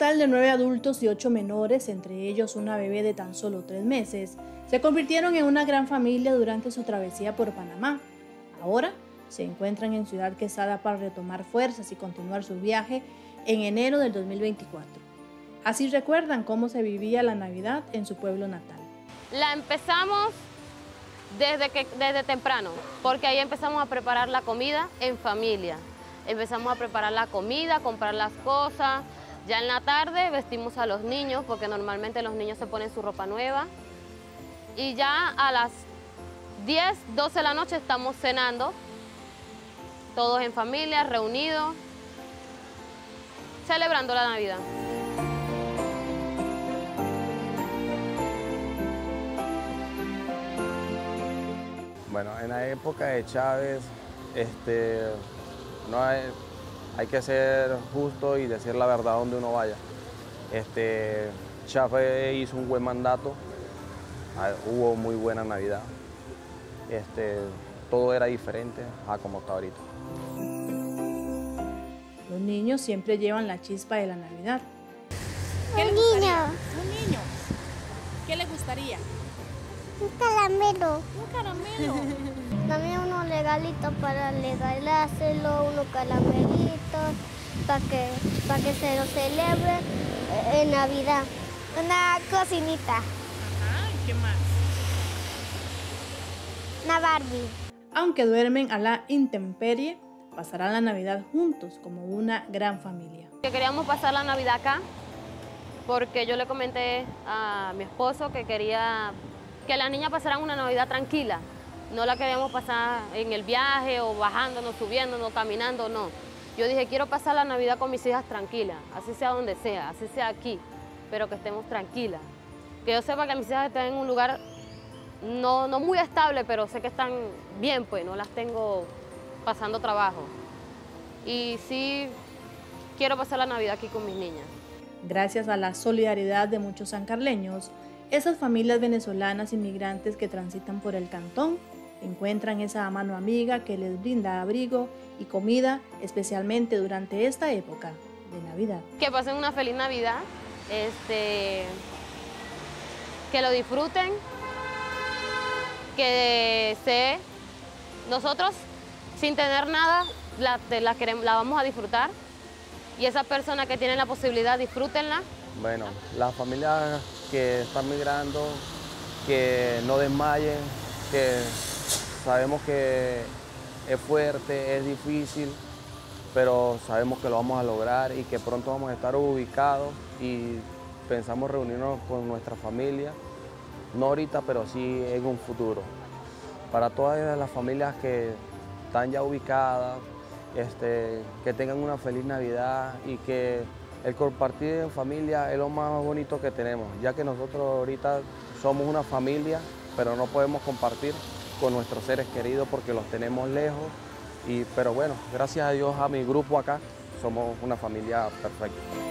total de 9 adultos y 8 menores, entre ellos una bebé de tan solo 3 meses, se convirtieron en una gran familia durante su travesía por Panamá. Ahora se encuentran en Ciudad Quesada para retomar fuerzas y continuar su viaje en enero del 2024. Así recuerdan cómo se vivía la Navidad en su pueblo natal. La empezamos desde temprano, porque ahí empezamos a preparar la comida en familia. Empezamos a preparar la comida, comprar las cosas. Ya en la tarde vestimos a los niños, porque normalmente los niños se ponen su ropa nueva. Y ya a las 10, 12 de la noche estamos cenando, todos en familia, reunidos, celebrando la Navidad. Bueno, en la época de Chávez, hay que ser justo y decir la verdad donde uno vaya. Chávez hizo un buen mandato, hubo muy buena Navidad, todo era diferente a como está ahorita. Los niños siempre llevan la chispa de la Navidad. ¿Qué le gustaría? Un niño. ¿Qué le gustaría? Un caramelo. Un caramelo. También unos regalitos para regalárselo, unos caramelitos, para que se lo celebre en Navidad. Una cocinita. Ajá, ¿y qué más? Una Barbie. Aunque duermen a la intemperie, pasarán la Navidad juntos como una gran familia. Que queríamos pasar la Navidad acá, porque yo le comenté a mi esposo que quería que las niñas pasaran una Navidad tranquila. No la queríamos pasar en el viaje o bajándonos, subiéndonos, caminando, no. Yo dije, quiero pasar la Navidad con mis hijas tranquilas, así sea donde sea, así sea aquí, pero que estemos tranquilas. Que yo sepa que mis hijas están en un lugar no muy estable, pero sé que están bien, pues no las tengo pasando trabajo. Y sí quiero pasar la Navidad aquí con mis niñas. Gracias a la solidaridad de muchos sancarleños, esas familias venezolanas inmigrantes que transitan por el cantón encuentran esa mano amiga que les brinda abrigo y comida, especialmente durante esta época de Navidad. Que pasen una feliz Navidad, que lo disfruten, que nosotros sin tener nada la vamos a disfrutar, y esas personas que tienen la posibilidad, disfrútenla. Bueno, las familias que están migrando, que no desmayen, que sabemos que es fuerte, es difícil, pero sabemos que lo vamos a lograr y que pronto vamos a estar ubicados y pensamos reunirnos con nuestra familia, no ahorita, pero sí en un futuro. Para todas las familias que están ya ubicadas, que tengan una feliz Navidad y que el compartir en familia es lo más bonito que tenemos, ya que nosotros ahorita somos una familia, pero no podemos compartir con nuestros seres queridos porque los tenemos lejos. Pero bueno, gracias a Dios, a mi grupo acá, somos una familia perfecta.